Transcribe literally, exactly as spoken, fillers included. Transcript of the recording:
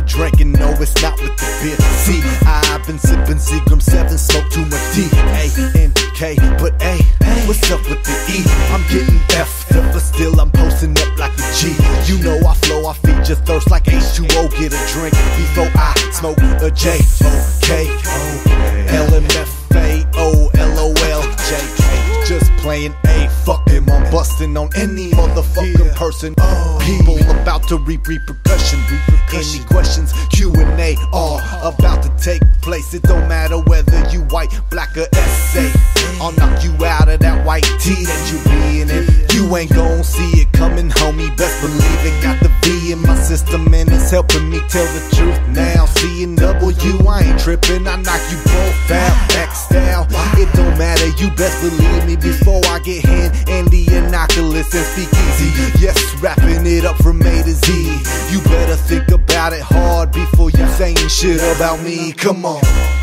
drinking, no, it's not with the beer. See, I've been sipping Seagram seven, smoke too much D. A N K, but A, what's up with the E? I'm getting F'd up, but still I'm posting up like a G. You know I flow, I feed your thirst like H two O. Get a drink before I smoke a J. Okay, L M F A O L O L J K. Just playing A, fuck him, I'm busting on any motherfucking person. People about to reap repercussion. Any questions, Q and A are about to take place. It don't matter whether you white, black, or S A. I'll knock you out of that white tee that you be in it. You ain't gon' see it coming, homie, best believe it. Got the V in my system and it's helping me tell the truth now. C and W, I ain't tripping, I knock you both out. X style, it don't matter, you best believe me. Before I get hand and the Inoculus and speak easy. Yes, wrapping it up from A to Z. You better think about it hard before you saying shit about me, come on.